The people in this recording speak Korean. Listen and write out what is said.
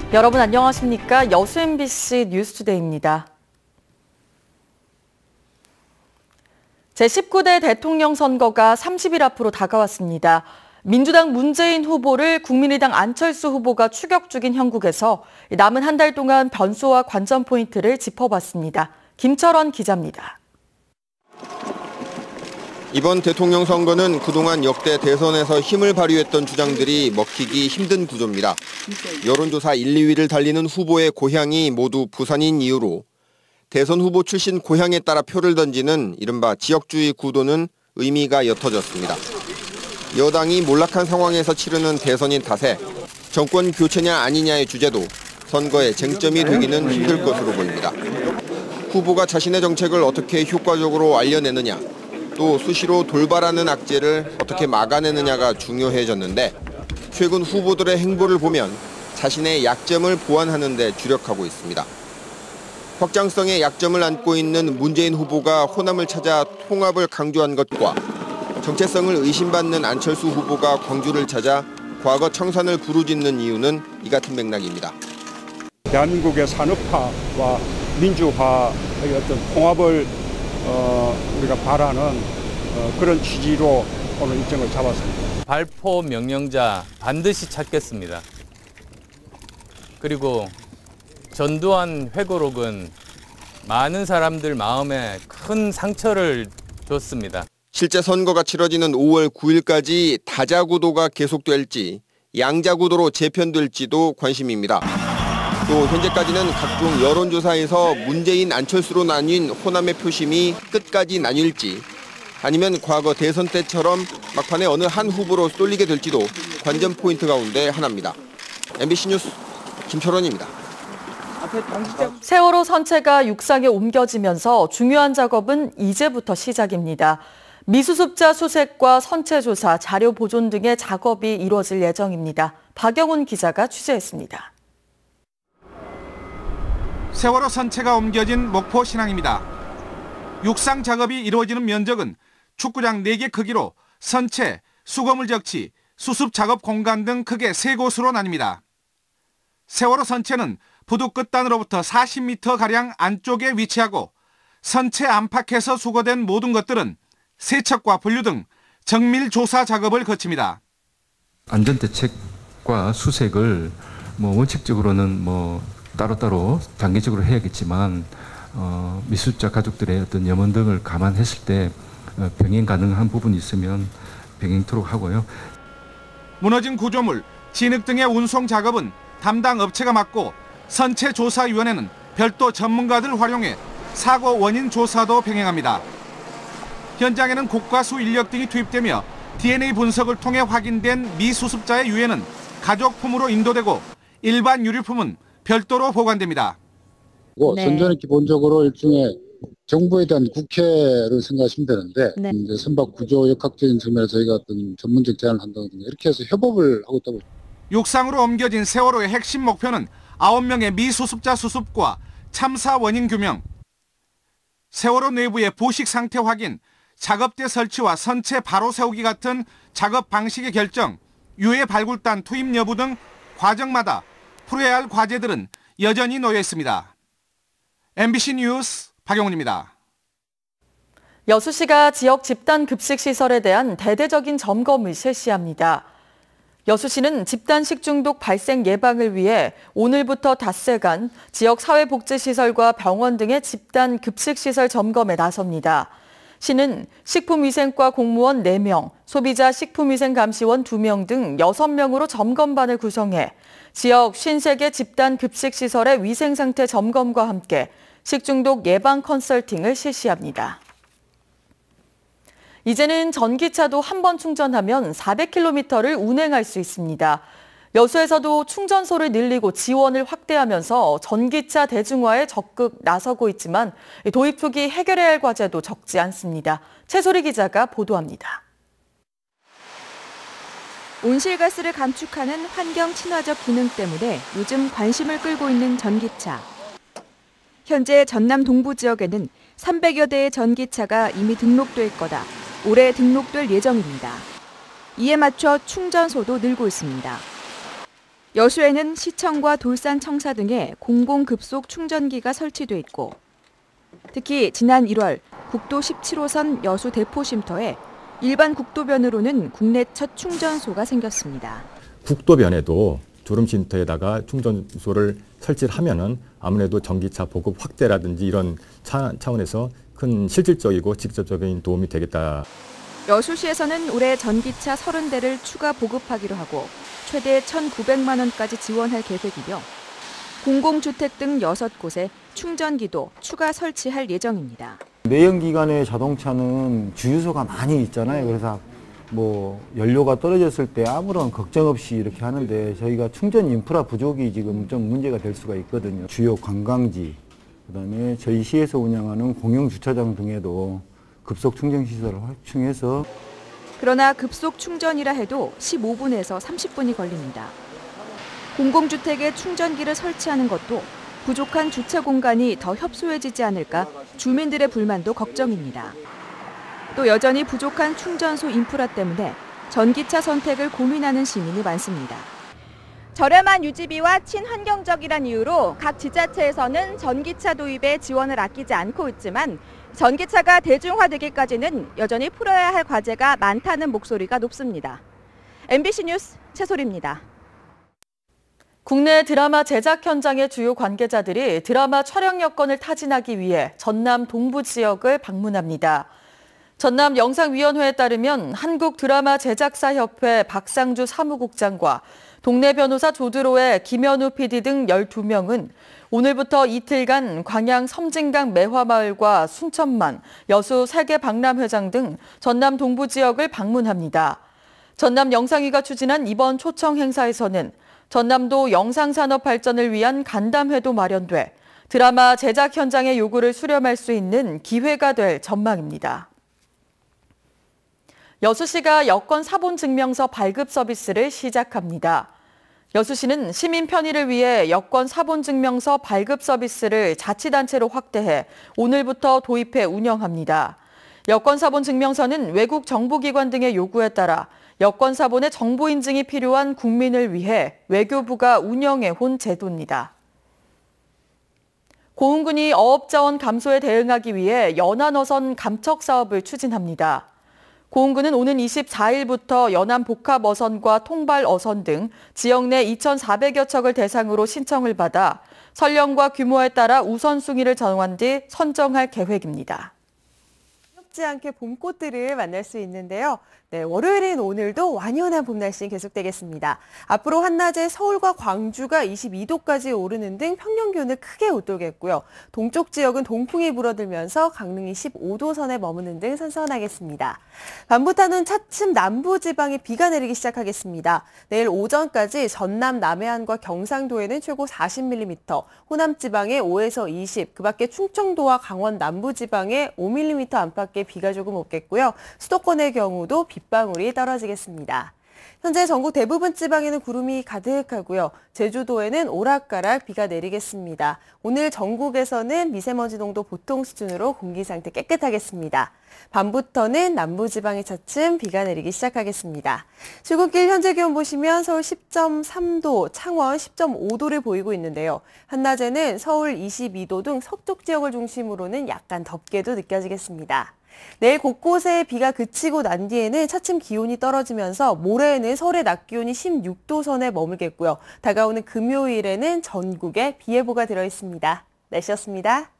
여러분 안녕하십니까? 여수 MBC 뉴스투데이입니다. 제19대 대통령 선거가 30일 앞으로 다가왔습니다. 민주당 문재인 후보를 국민의당 안철수 후보가 추격 중인 형국에서 남은 한 달 동안 변수와 관전 포인트를 짚어봤습니다. 김철원 기자입니다. 이번 대통령 선거는 그동안 역대 대선에서 힘을 발휘했던 주장들이 먹히기 힘든 구조입니다. 여론조사 1, 2위를 달리는 후보의 고향이 모두 부산인 이유로 대선 후보 출신 고향에 따라 표를 던지는 이른바 지역주의 구도는 의미가 옅어졌습니다. 여당이 몰락한 상황에서 치르는 대선인 탓에 정권 교체냐 아니냐의 주제도 선거의 쟁점이 되기는 힘들 것으로 보입니다. 후보가 자신의 정책을 어떻게 효과적으로 알려내느냐, 또 수시로 돌발하는 악재를 어떻게 막아내느냐가 중요해졌는데 최근 후보들의 행보를 보면 자신의 약점을 보완하는 데 주력하고 있습니다. 확장성의 약점을 안고 있는 문재인 후보가 호남을 찾아 통합을 강조한 것과 정체성을 의심받는 안철수 후보가 광주를 찾아 과거 청산을 부르짖는 이유는 이 같은 맥락입니다. 대한민국의 산업화와 민주화의 어떤 통합을 우리가 바라는 그런 취지로 오늘 일정을 잡았습니다. 발포 명령자 반드시 찾겠습니다. 그리고 전두환 회고록은 많은 사람들 마음에 큰 상처를 줬습니다. 실제 선거가 치러지는 5월 9일까지 다자구도가 계속될지 양자구도로 재편될지도 관심입니다. 또 현재까지는 각종 여론조사에서 문재인 안철수로 나뉜 호남의 표심이 끝까지 나뉠지 아니면 과거 대선 때처럼 막판에 어느 한 후보로 쏠리게 될지도 관전 포인트 가운데 하나입니다. MBC 뉴스 김철원입니다. 세월호 선체가 육상에 옮겨지면서 중요한 작업은 이제부터 시작입니다. 미수습자 수색과 선체 조사, 자료 보존 등의 작업이 이루어질 예정입니다. 박영훈 기자가 취재했습니다. 세월호 선체가 옮겨진 목포 신항입니다. 육상 작업이 이루어지는 면적은 축구장 4개 크기로 선체, 수거물 적치, 수습 작업 공간 등 크게 3곳으로 나뉩니다. 세월호 선체는 부두 끝단으로부터 40m가량 안쪽에 위치하고 선체 안팎에서 수거된 모든 것들은 세척과 분류 등 정밀 조사 작업을 거칩니다. 안전대책과 수색을 원칙적으로는 따로따로 단계적으로 해야겠지만 미수습자 가족들의 어떤 염원 등을 감안했을 때 병행 가능한 부분이 있으면 병행토록 하고요. 무너진 구조물, 진흙 등의 운송 작업은 담당 업체가 맡고 선체조사위원회는 별도 전문가들 활용해 사고 원인 조사도 병행합니다. 현장에는 국과수 인력 등이 투입되며 DNA 분석을 통해 확인된 미수습자의 유해는 가족품으로 인도되고 일반 유류품은 별도로 보관됩니다. 선전은 기본적으로 일종의 정부에 대한 국회를 생각하시면 되는데 이제 선박 구조 역학적인 측면에서 저희가 어떤 전문적 제안을 한다든가 이렇게 해서 협업을 하고 있다고. 육상으로 옮겨진 세월호의 핵심 목표는 9명의 미수습자 수습과 참사 원인 규명, 세월호 내부의 부식 상태 확인, 작업대 설치와 선체 바로 세우기 같은 작업 방식의 결정, 유해 발굴단 투입 여부 등 과정마다 풀어야 할 과제들은 여전히 놓여 있습니다. MBC 뉴스 박영훈입니다. 여수시가 지역 집단 급식 시설에 대한 대대적인 점검을 실시합니다. 여수시는 집단 식중독 발생 예방을 위해 오늘부터 닷새간 지역 사회복지시설과 병원 등의 집단 급식시설 점검에 나섭니다. 시는 식품위생과 공무원 4명, 소비자 식품위생감시원 2명 등 6명으로 점검반을 구성해 지역 53개 집단 급식시설의 위생상태 점검과 함께 식중독 예방 컨설팅을 실시합니다. 이제는 전기차도 한 번 충전하면 400km를 운행할 수 있습니다. 여수에서도 충전소를 늘리고 지원을 확대하면서 전기차 대중화에 적극 나서고 있지만 도입 초기 해결해야 할 과제도 적지 않습니다. 최소리 기자가 보도합니다. 온실가스를 감축하는 환경 친화적 기능 때문에 요즘 관심을 끌고 있는 전기차. 현재 전남 동부 지역에는 300여 대의 전기차가 이미 등록될 거다. 올해 등록될 예정입니다. 이에 맞춰 충전소도 늘고 있습니다. 여수에는 시청과 돌산청사 등에 공공급속 충전기가 설치돼 있고 특히 지난 1월 국도 17호선 여수 대포쉼터에 일반 국도변으로는 국내 첫 충전소가 생겼습니다. 국도변에도 졸음쉼터에다가 충전소를 설치를 하면은 아무래도 전기차 보급 확대라든지 이런 차원에서 큰 실질적이고 직접적인 도움이 되겠다. 여수시에서는 올해 전기차 30대를 추가 보급하기로 하고 최대 1,900만 원까지 지원할 계획이며 공공주택 등 6곳에 충전기도 추가 설치할 예정입니다. 내연기관의 자동차는 주유소가 많이 있잖아요. 그래서 뭐 연료가 떨어졌을 때 아무런 걱정 없이 이렇게 하는데 저희가 충전 인프라 부족이 지금 좀 문제가 될 수가 있거든요. 주요 관광지, 그다음에 저희 시에서 운영하는 공영 주차장 등에도 급속 충전 시설을 확충해서 그러나 급속 충전이라 해도 15분에서 30분이 걸립니다. 공공주택에 충전기를 설치하는 것도 부족한 주차 공간이 더 협소해지지 않을까 주민들의 불만도 걱정입니다. 또 여전히 부족한 충전소 인프라 때문에 전기차 선택을 고민하는 시민이 많습니다. 저렴한 유지비와 친환경적이란 이유로 각 지자체에서는 전기차 도입에 지원을 아끼지 않고 있지만 전기차가 대중화되기까지는 여전히 풀어야 할 과제가 많다는 목소리가 높습니다. MBC 뉴스 최소리입니다. 국내 드라마 제작 현장의 주요 관계자들이 드라마 촬영 여건을 타진하기 위해 전남 동부 지역을 방문합니다. 전남 영상위원회에 따르면 한국드라마제작사협회 박상주 사무국장과 동네 변호사 조드로의 김현우 PD 등 12명은 오늘부터 이틀간 광양 섬진강 매화마을과 순천만, 여수 세계박람회장 등 전남 동부 지역을 방문합니다. 전남 영상위가 추진한 이번 초청 행사에서는 전남도 영상산업 발전을 위한 간담회도 마련돼 드라마 제작 현장의 요구를 수렴할 수 있는 기회가 될 전망입니다. 여수시가 여권 사본 증명서 발급 서비스를 시작합니다. 여수시는 시민 편의를 위해 여권 사본 증명서 발급 서비스를 자치단체로 확대해 오늘부터 도입해 운영합니다. 여권 사본 증명서는 외국 정보기관 등의 요구에 따라 여권 사본의 정보 인증이 필요한 국민을 위해 외교부가 운영해 온 제도입니다. 고흥군이 어업자원 감소에 대응하기 위해 연안어선 감척 사업을 추진합니다. 고흥군은 오는 24일부터 연안 복합어선과 통발어선 등 지역 내 2,400여 척을 대상으로 신청을 받아 선량과 규모에 따라 우선순위를 정한 뒤 선정할 계획입니다. 지 않게 봄꽃들을 만날 수 있는데요. 네, 월요일인 오늘도 완연한 봄 날씨 계속되겠습니다. 앞으로 한낮에 서울과 광주가 22도까지 오르는 등 평년 기온을 크게 웃돌겠고요. 동쪽 지역은 동풍이 불어들면서 강릉이 15도 선에 머무는 등 선선하겠습니다. 밤부터는 차츰 남부지방에 비가 내리기 시작하겠습니다. 내일 오전까지 전남 남해안과 경상도에는 최고 40mm, 호남지방에 5에서 20, 그 밖에 충청도와 강원 남부지방에 5mm 안팎의 비가 조금 오겠고요. 수도권의 경우도 빗방울이 떨어지겠습니다. 현재 전국 대부분 지방에는 구름이 가득하고요. 제주도에는 오락가락 비가 내리겠습니다. 오늘 전국에서는 미세먼지 농도 보통 수준으로 공기 상태 깨끗하겠습니다. 밤부터는 남부지방에 차츰 비가 내리기 시작하겠습니다. 출근길 현재 기온 보시면 서울 10.3도, 창원 10.5도를 보이고 있는데요. 한낮에는 서울 22도 등 서쪽 지역을 중심으로는 약간 덥게도 느껴지겠습니다. 내일 곳곳에 비가 그치고 난 뒤에는 차츰 기온이 떨어지면서 모레에는 서울의 낮 기온이 16도 선에 머물겠고요. 다가오는 금요일에는 전국에 비 예보가 들어 있습니다. 날씨였습니다.